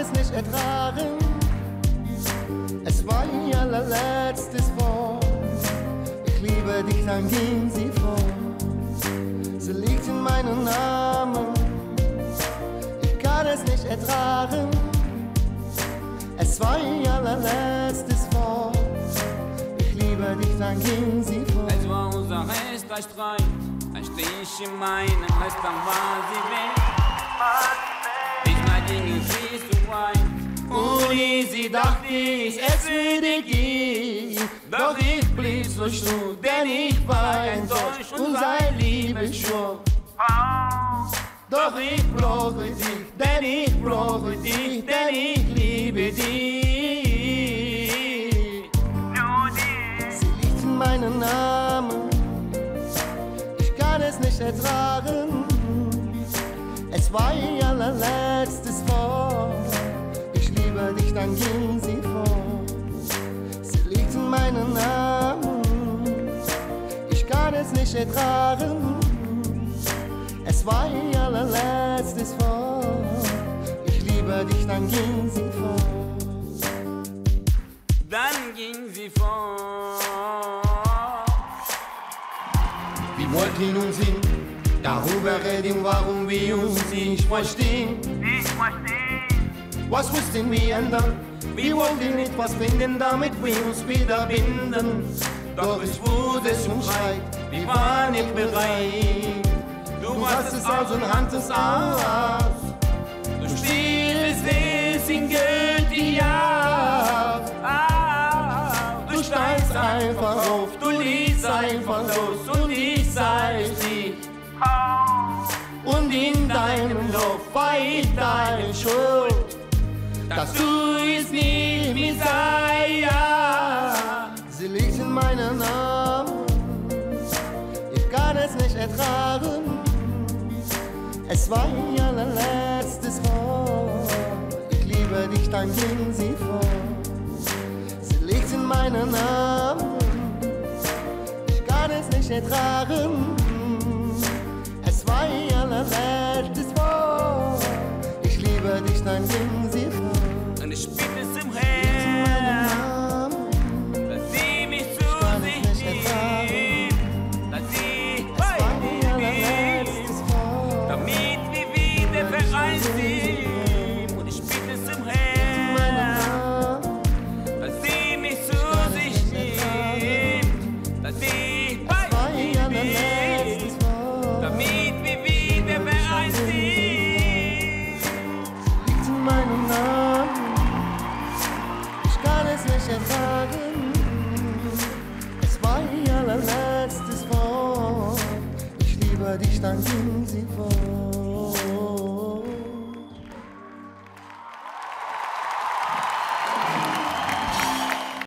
es nicht ertragen. Es war ihr allerletztes Wort. Ich liebe dich, dann ging sie fort. Sie liegt in meinen Armen. Ich kann es nicht ertragen. Es war ihr allerletztes Wort. Ich liebe dich, dann ging sie fort. Es war unser erster Streit. Ein Stich in meinem Herz, dann war sie weg. Diesmal ging sie zu weit. Ohne sie dachte ich, es würde gehen. Doch ich blieb so stur, denn ich war enttäuscht und sein Liebe schwor. Doch ich brauche dich, denn ich brauche dich, denn ich liebe dich. Sie liegt in meinen Armen, ich kann es nicht ertragen. Es war ihr allerletztes Wort. Ich liebe dich, dann ging sie fort. Sie liegt in meinen Armen, ich kann es nicht ertragen. Es war ihr allerletztes Wort. Ich liebe dich, dann ging sie fort. Dann ging sie fort. Wir wollten nun singen, darüber reden, warum wir uns nicht verstehen. Was mussten wir ändern? Wir wollten etwas finden, damit wir uns wieder binden. Doch es wurde zum Streit, wir waren nicht bereit. Du hast es aus und handelst aus. Du spielst es in gültig ab. Du steigst einfach auf, du liegst einfach los und ich zeig dich. Und in deinem Lob war ich deine Schuld, dass du es nicht mehr sei. Sie liegt in meinen Armen, ich kann es nicht ertragen. Es war ihr allerletztes Wort. Ich liebe dich, dann ging sie fort. Sie liegt in meinen Armen, ich kann es nicht ertragen. Es war ihr allerletztes Wort. Ich liebe dich, dann ging sie fort. Und ich spüre es im Herzen, dass sie mich zu sich nimmt, dass sie damit wir wieder vereint sind. Und ich spüre es im Herzen, dass sie mich zu sich nimmt, dass sie bei mir ist, damit wir wieder vereint sind. Liegt in meinen Armen, ich kann es nicht ertragen. Es war ihr allerletztes Wort. Ich liebe dich, dann ging sie fort.